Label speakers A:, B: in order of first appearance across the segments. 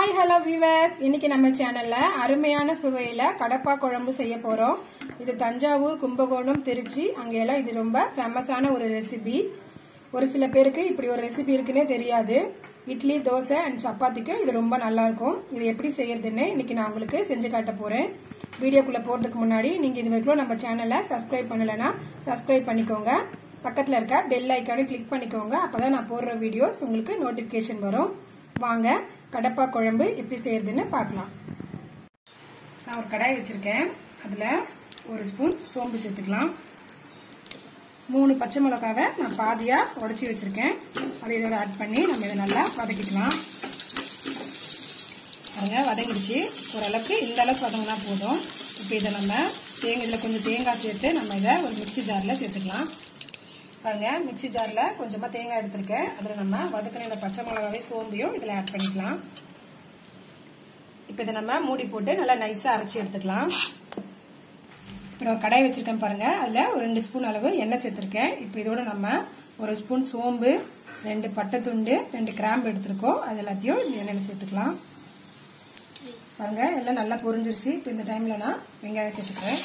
A: Hi hello viewers இன்னைக்கு நம்ம சேனல்ல அருமையான சுவையில கடப்பா குழம்பு செய்ய போறோம். இது தஞ்சாவூர், கும்பகோணம், திருச்சி அங்கெல்லாம் இது ரொம்ப ஃபேமஸான ஒரு ரெசிபி. ஒரு சில பேருக்கு இப்படி ஒரு ரெசிபி இருக்குனே தெரியாது. இட்லி, தோசை அண்ட் சப்பாத்திக்கு இது ரொம்ப நல்லா இருக்கும். இது எப்படி செய்யறதுன்னு இன்னைக்கு நான் உங்களுக்கு செஞ்சு காட்ட போறேன். வீடியோக்குள்ள போறதுக்கு முன்னாடி நீங்க இதுவரைக்கும் நம்ம சேனலை சப்ஸ்கிரைப் பண்ணலனா சப்ஸ்கிரைப் பண்ணிக்கோங்க. பக்கத்துல இருக்க பெல் ஐகானை கிளிக் பண்ணிக்கோங்க. அப்பதான் நான் போடுற வீடியோஸ் உங்களுக்கு நோட்டிபிகேஷன் வரும். வாங்க கடப்பா குழம்பு எப்படி செய்யறதுன்னு பார்க்கலாம். நான் ஒரு கடாய் வச்சிருக்கேன். அதுல ஒரு ஸ்பூன் சோம்பு சேர்த்துக்கலாம். 3 பச்சை மிளகாவை நான் பாதியா உடைச்சி வச்சிருக்கேன். அதை இதோட ஆட் பண்ணி நம்ம இதை நல்லா வதக்கிக்கலாம். பாருங்க வதங்கிடுச்சு. ஓரளவுக்கு இந்த அளவுக்கு வதங்கினா போதும். இப்போ இதை நம்ம இதுல கொஞ்சம் தேங்காய் சேர்த்து நம்ம இதை ஒரு மிக்சி ஜார்ல சேர்த்துக்கலாம். பாருங்க மிக்சி ஜார்ல கொஞ்சமா தேங்காய் எடுத்திருக்கேன். அதுல நம்ம வதக்கின இந்த பச்சை மிளகாவே சோம்பையும் இதுல ஆட் பண்ணிக்கலாம். இப்ப இதை நம்ம மூடி போட்டு நல்லா நைஸா அரைச்சி எடுத்துக்கலாம். இப்போ கடாய் வச்சிருக்கேன் பாருங்க. அதுல ஒரு 2 ஸ்பூன் அளவு எண்ணெய் சேர்த்திருக்கேன். இப்போ இதோட நம்ம ஒரு ஸ்பூன் சோம்பு, 2 பட்டை துண்டு, 2 கிராம்பு எடுத்திருக்கோம். அது எல்லாத்தையும் இந்த எண்ணெயில சேர்த்துக்கலாம். பாருங்க எல்லாம் நல்லா பொரிஞ்சிருச்சு. இப்போ இந்த டைம்ல நான் வெங்காயம் சேர்த்துக்கிறேன்.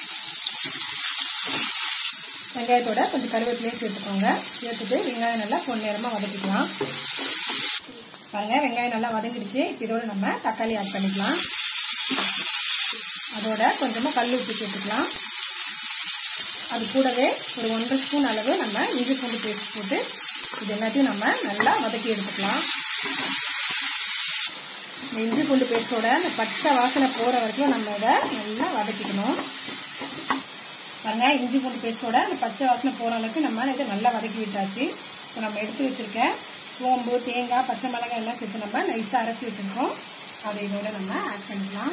A: வெங்காயத்தோட கொஞ்சம் கருவேப்பிலையும் சேர்த்துக்கோங்க. சேர்த்துட்டு வெங்காயம் நல்லா பொன்னிறமா வதக்கிக்கலாம். பாருங்க வெங்காயம் நல்லா வதங்கிடுச்சு. இதோட நம்ம தக்காளி ஆட் பண்ணிக்கலாம். அதோட கொஞ்சமா கல் உப்பு சேர்த்துக்கலாம். அது கூடவே ஒரு 1.5 ஸ்பூன் அளவு நம்ம இஞ்சி பூண்டு பேஸ்ட் போட்டு இது எல்லாத்தையும் நம்ம நல்லா வதக்கி எடுத்துக்கலாம். இஞ்சி பூண்டு பேஸ்டோட இந்த பச்சை வாசனை போற வரைக்கும் நம்ம இதை நல்லா வதக்கிக்கணும். பாருங்க இஞ்சி பூண்டு பேஸ்டோட அந்த பச்சை வாசனை போற அளவுக்கு நம்ம இதை நல்லா வதக்கி விட்டாச்சு. இப்போ நம்ம எடுத்து வச்சிருக்க சோம்பு, தேங்காய், பச்சை மிளகாய் எல்லாம் சேர்த்து நம்ம நைஸா அரைச்சி வச்சிருக்கோம். அதை இதோட நம்ம ஆட் பண்ணிக்கலாம்.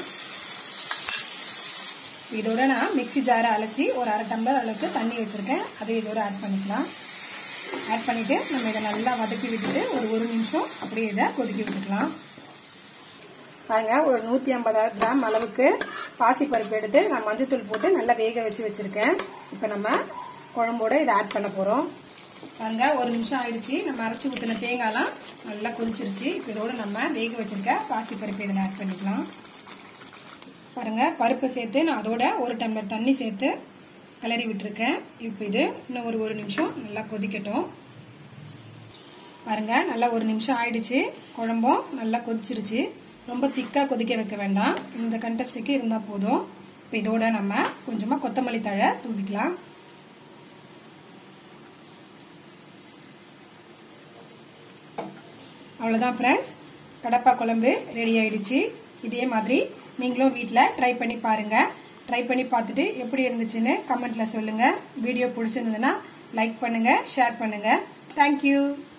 A: இதோட நான் மிக்சி ஜாரை அலசி ஒரு 1/2 டம்ளர் அளவுக்கு தண்ணி வச்சிருக்கேன். அதை இதோட ஆட் பண்ணிக்கலாம். ஆட் பண்ணிட்டு நம்ம இதை நல்லா வதக்கி விட்டுட்டு ஒரு 1 நிமிஷம் அப்படியே இதை கொதிக்க விட்டுக்கலாம். பாருங்க ஒரு 150 கிராம் அளவுக்கு பாசி பருப்பு எடுத்து நான் மஞ்சத்தூள் போட்டு நல்லா வேக வச்சிருக்கேன். இப்ப நம்ம குழம்போட இதை ஆட் பண்ண போறோம். பாருங்க 1 நிமிஷம் ஆயிடுச்சு. நம்ம அரைச்சி ஊத்தின தேங்காய்லாம் நல்லா கொதிச்சிருச்சு. இப்ப இதோட நம்ம வேக வச்சிருக்க பாசி பருப்பு இதில் ஆட் பண்ணிக்கலாம். பாருங்க பருப்பு சேர்த்து நான் அதோட 1 டம்ளர் தண்ணி சேர்த்து கிளறி விட்டுருக்கேன். இப்ப இது இன்னும் ஒரு 1 நிமிஷம் நல்லா கொதிக்கட்டும். பாருங்க நல்லா 1 நிமிஷம் ஆயிடுச்சு. குழம்பும் நல்லா கொதிச்சிருச்சு. ரொம்ப திக்கா கொதிக்க வைக்க வேண்டாம். இந்த கண்டஸ்டுக்கு இருந்தா போதும். இப்ப இதோட நம்ம கொஞ்சமா கொத்தமல்லி தழை தூவிக்கலாம். அவ்வளவுதான் ஃப்ரெண்ட்ஸ், கடப்பா குழம்பு ரெடி ஆயிடுச்சு. இதே மாதிரி நீங்களும் வீட்ல ட்ரை பண்ணி பாருங்க. ட்ரை பண்ணி பார்த்துட்டு எப்படி இருந்துச்சுன்னு கமெண்ட்ல சொல்லுங்க. வீடியோ பிடிச்சிருந்ததுன்னா லைக் பண்ணுங்க, ஷேர் பண்ணுங்க. தேங்க்யூ.